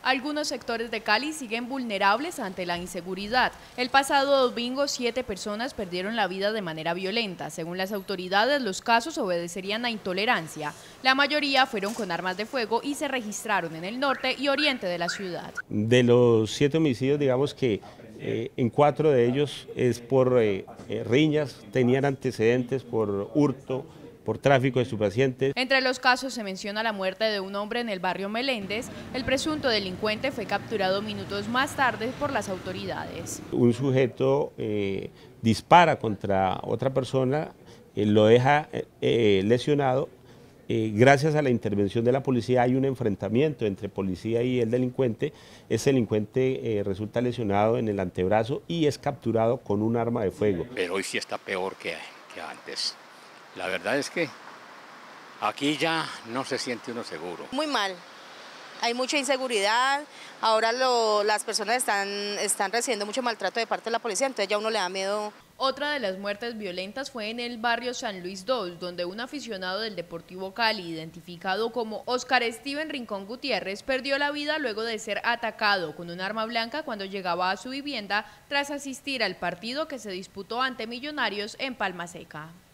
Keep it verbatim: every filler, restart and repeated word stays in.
Algunos sectores de Cali siguen vulnerables ante la inseguridad. El pasado domingo, siete personas perdieron la vida de manera violenta. Según las autoridades, los casos obedecerían a intolerancia. La mayoría fueron con armas de fuego y se registraron en el norte y oriente de la ciudad. De los siete homicidios, digamos que eh, en cuatro de ellos es por eh, eh, riñas, tenían antecedentes por hurto, por tráfico de estupefacientes. Entre los casos se menciona la muerte de un hombre en el barrio Meléndez. El presunto delincuente fue capturado minutos más tarde por las autoridades. Un sujeto eh, dispara contra otra persona, eh, lo deja eh, lesionado. Eh, gracias a la intervención de la policía hay un enfrentamiento entre policía y el delincuente. Ese delincuente eh, resulta lesionado en el antebrazo y es capturado con un arma de fuego. Pero hoy sí está peor que, que antes. La verdad es que aquí ya no se siente uno seguro. Muy mal, hay mucha inseguridad, ahora lo, las personas están, están recibiendo mucho maltrato de parte de la policía, entonces ya uno le da miedo. Otra de las muertes violentas fue en el barrio San Luis dos, donde un aficionado del Deportivo Cali, identificado como Oscar Steven Rincón Gutiérrez, perdió la vida luego de ser atacado con un arma blanca cuando llegaba a su vivienda tras asistir al partido que se disputó ante Millonarios en Palma Seca.